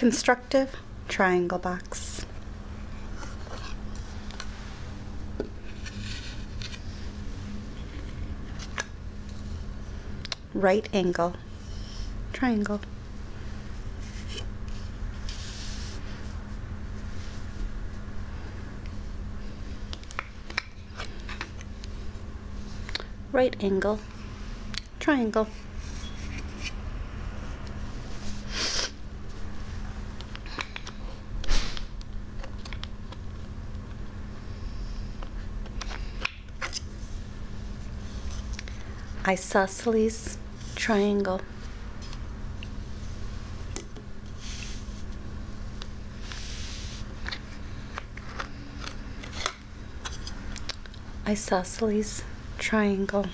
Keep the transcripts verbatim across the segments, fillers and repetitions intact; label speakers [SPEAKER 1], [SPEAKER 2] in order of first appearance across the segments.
[SPEAKER 1] Constructive triangle box. Right angle triangle. Right angle triangle. Isosceles triangle. Isosceles triangle.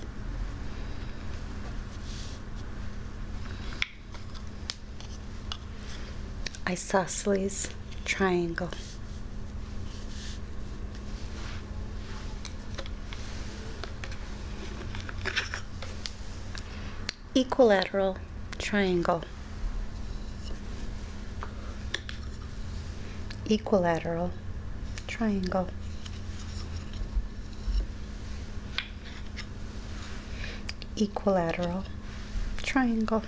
[SPEAKER 1] Isosceles triangle. Equilateral triangle. Equilateral triangle. Equilateral triangle.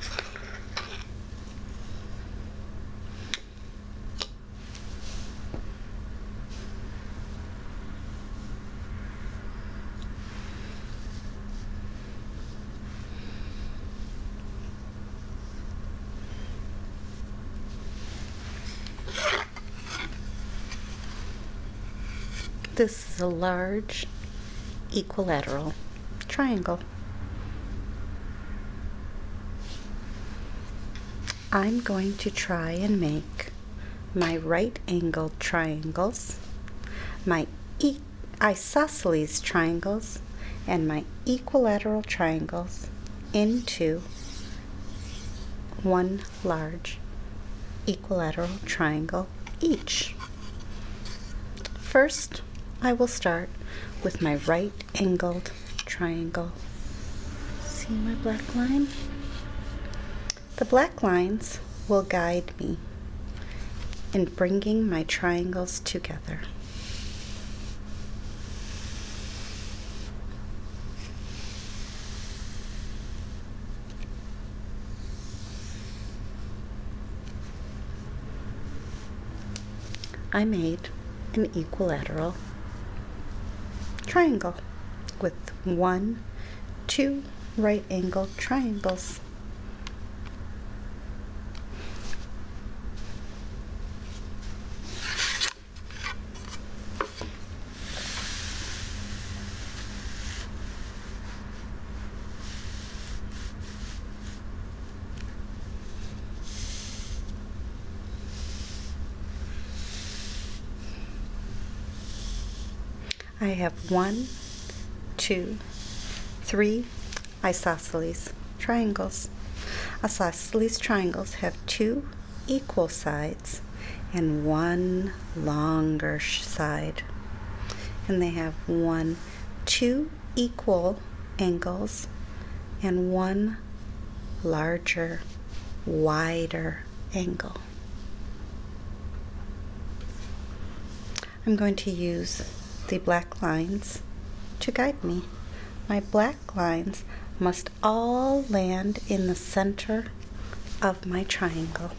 [SPEAKER 1] This is a large equilateral triangle. I'm going to try and make my right angled triangles, my e isosceles triangles, and my equilateral triangles into one large equilateral triangle each. First, I will start with my right angled triangle. See my black line? The black lines will guide me in bringing my triangles together. I made an equilateral triangle with one, two right angled triangles. I have one, two, three isosceles triangles. Isosceles triangles have two equal sides and one longer side. And they have one, two equal angles and one larger, wider angle. I'm going to use the black lines to guide me. My black lines must all land in the center of my triangle.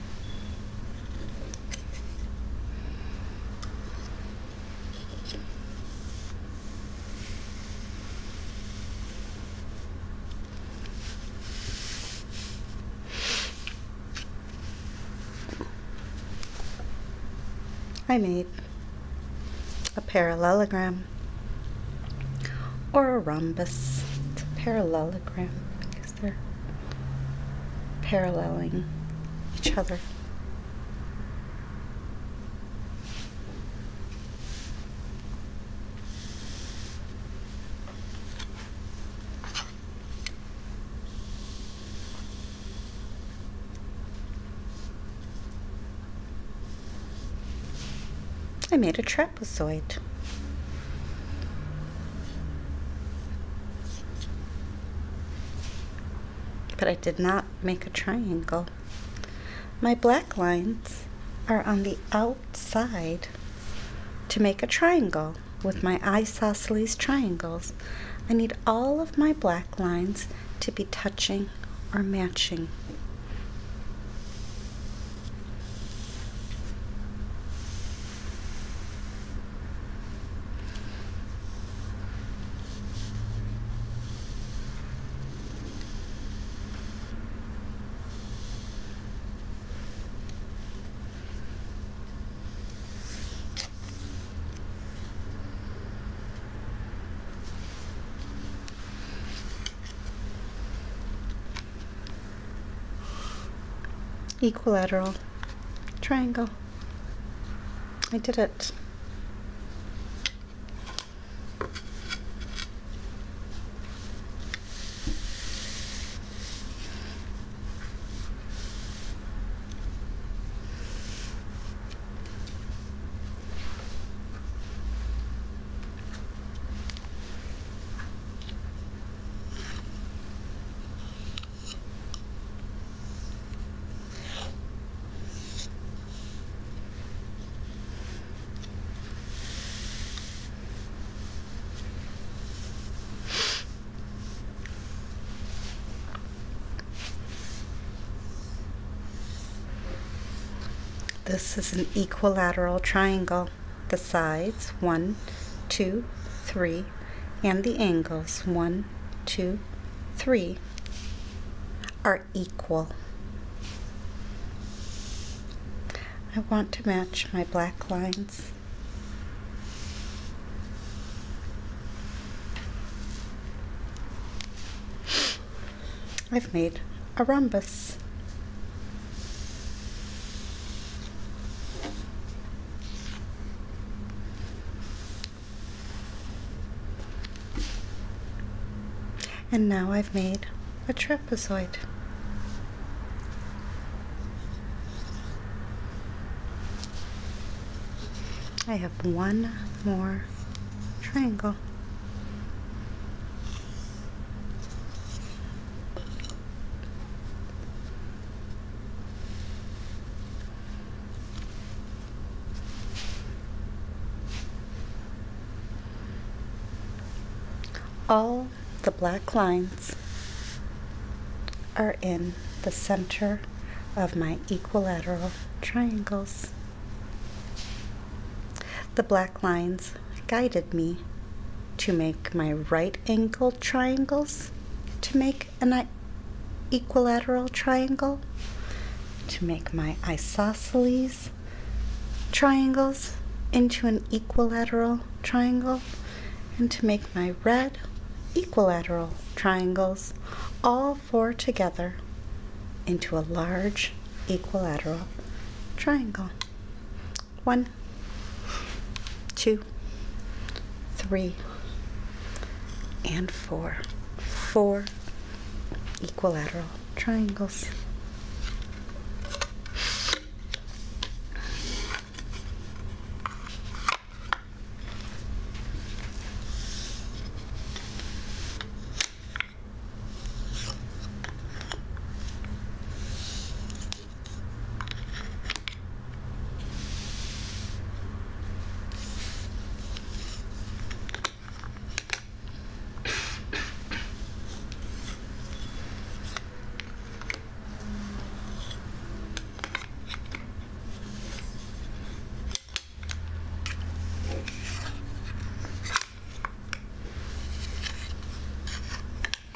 [SPEAKER 1] I made a parallelogram or a rhombus. It's a parallelogram because they're paralleling each other. I made a trapezoid. But I did not make a triangle. My black lines are on the outside to make a triangle with my isosceles triangles. I need all of my black lines to be touching or matching. Equilateral triangle. I did it. This is an equilateral triangle. The sides, one, two, three, and the angles, one, two, three, are equal. I want to match my black lines. I've made a rhombus. And now I've made a trapezoid. I have one more triangle. All the black lines are in the center of my equilateral triangles. The black lines guided me to make my right angled triangles, to make an equilateral triangle, to make my isosceles triangles into an equilateral triangle, and to make my red equilateral triangles, all four together, into a large equilateral triangle. One, two, three, and four. Four equilateral triangles.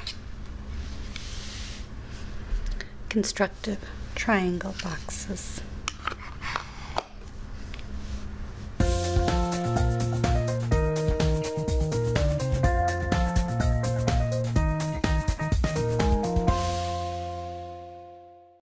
[SPEAKER 1] Constructive triangle boxes.